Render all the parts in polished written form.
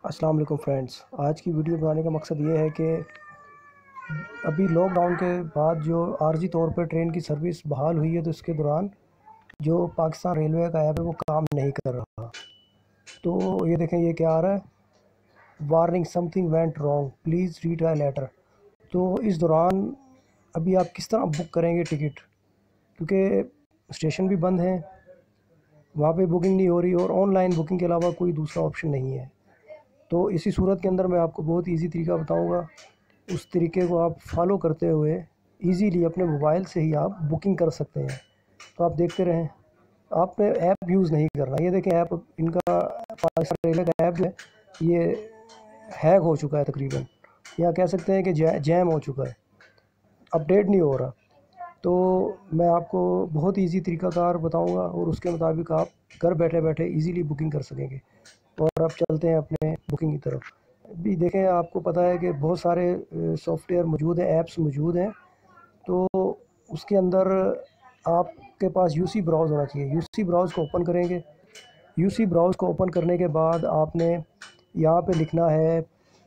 अस्सलाम वालेकुम फ्रेंड्स। आज की वीडियो बनाने का मकसद ये है कि अभी लॉकडाउन के बाद जो आर्जी तौर पर ट्रेन की सर्विस बहाल हुई है, तो इसके दौरान जो पाकिस्तान रेलवे का ऐप है वो काम नहीं कर रहा। तो ये देखें, ये क्या आ रहा है, warning something went wrong please retry later. तो इस दौरान अभी आप किस तरह बुक करेंगे टिकट, क्योंकि स्टेशन भी बंद हैं, वहाँ पे बुकिंग नहीं हो रही और ऑनलाइन बुकिंग के अलावा कोई दूसरा ऑप्शन नहीं है। तो इसी सूरत के अंदर मैं आपको बहुत इजी तरीका बताऊंगा। उस तरीके को आप फॉलो करते हुए इजीली अपने मोबाइल से ही आप बुकिंग कर सकते हैं। तो आप देखते रहें, आपने ऐप यूज़ नहीं करना। ये देखें, ऐप इनका पाकिस्तान रेलवे का ऐप जो है ये हैक हो चुका है तकरीबन, या कह सकते हैं कि जैम हो चुका है, अपडेट नहीं हो रहा। तो मैं आपको बहुत इजी तरीकाकार बताऊंगा और उसके मुताबिक आप घर बैठे बैठे इजीली बुकिंग कर सकेंगे। और अब चलते हैं अपने बुकिंग की तरफ। अभी देखें, आपको पता है कि बहुत सारे सॉफ्टवेयर मौजूद हैं, ऐप्स मौजूद हैं। तो उसके अंदर आपके पास यूसी ब्राउज़ होना चाहिए। यूसी ब्राउज़ को ओपन करेंगे। यूसी ब्राउज़ को ओपन करने के बाद आपने यहाँ पे लिखना है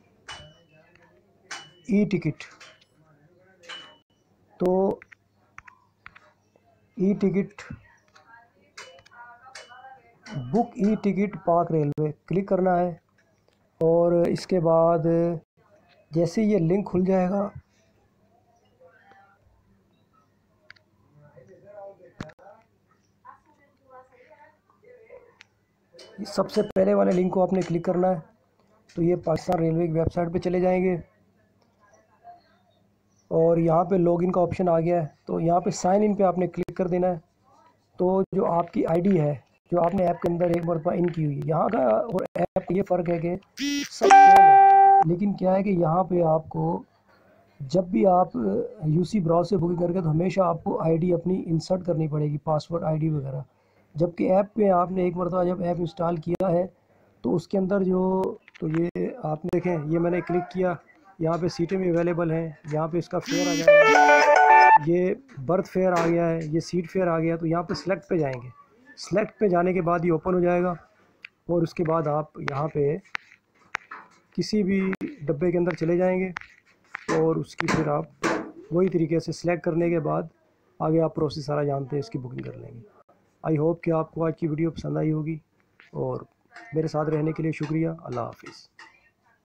ई टिकट। तो e ticket, book e ticket पाक रेलवे क्लिक करना है। और इसके बाद जैसे ये लिंक खुल जाएगा, सबसे पहले वाले लिंक को आपने क्लिक करना है। तो ये पाकिस्तान रेलवे की वेबसाइट पे चले जाएंगे और यहाँ पे लॉगिन का ऑप्शन आ गया है। तो यहाँ पे साइन इन पे आपने क्लिक कर देना है। तो जो आपकी आईडी है, जो आपने ऐप के अंदर एक मरतबा इन की हुई है, यहाँ का और ऐप का ये फ़र्क है कि सब सेम है, लेकिन क्या है कि यहाँ पे आपको जब भी आप यूसी ब्राउज़ से बुकिंग करके, तो हमेशा आपको आईडी अपनी इंसर्ट करनी पड़ेगी, पासवर्ड आईडी वगैरह। जबकि ऐप पे आपने एक मरतबा जब ऐप इंस्टॉल किया है तो उसके अंदर जो, तो ये आपने देखें, ये मैंने क्लिक किया, यहाँ पे सीटें भी अवेलेबल हैं, यहाँ पे इसका फेयर आ जाएगा, ये बर्थ फेयर आ गया है, ये सीट फेयर आ गया। तो यहाँ पे सिलेक्ट पे जाएंगे। सिलेक्ट पे जाने के बाद ये ओपन हो जाएगा और उसके बाद आप यहाँ पे किसी भी डब्बे के अंदर चले जाएंगे और उसकी फिर आप वही तरीके से सिलेक्ट करने के बाद आगे आप प्रोसेस सारा जानते हैं, इसकी बुकिंग कर लेंगे। आई होप कि आपको आज की वीडियो पसंद आई होगी और मेरे साथ रहने के लिए शुक्रिया। अल्लाह हाफिज़।